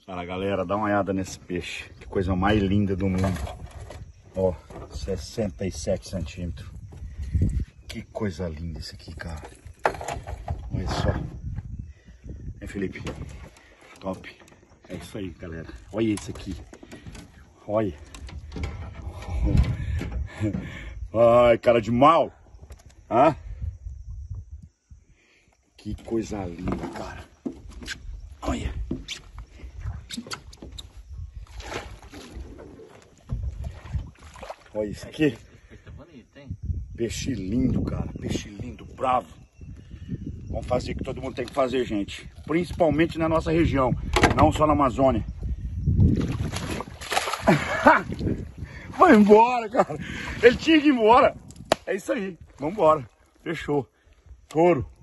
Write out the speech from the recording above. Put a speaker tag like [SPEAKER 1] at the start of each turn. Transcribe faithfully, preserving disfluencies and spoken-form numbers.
[SPEAKER 1] Fala galera, dá uma olhada nesse peixe. Que coisa mais linda do mundo. Ó, sessenta e sete centímetros. Que coisa linda esse aqui, cara. Olha só. É, Felipe? Top. É isso aí, galera. Olha esse aqui. Olha. Ai, cara de mal. Hã? Que coisa linda, cara. Olha. Olha isso aqui. Peixe lindo, cara. Peixe lindo, bravo. Vamos fazer o que todo mundo tem que fazer, gente. Principalmente na nossa região. Não só na Amazônia. Vai embora, cara. Ele tinha que ir embora. É isso aí. Vamos embora. Fechou. Touro.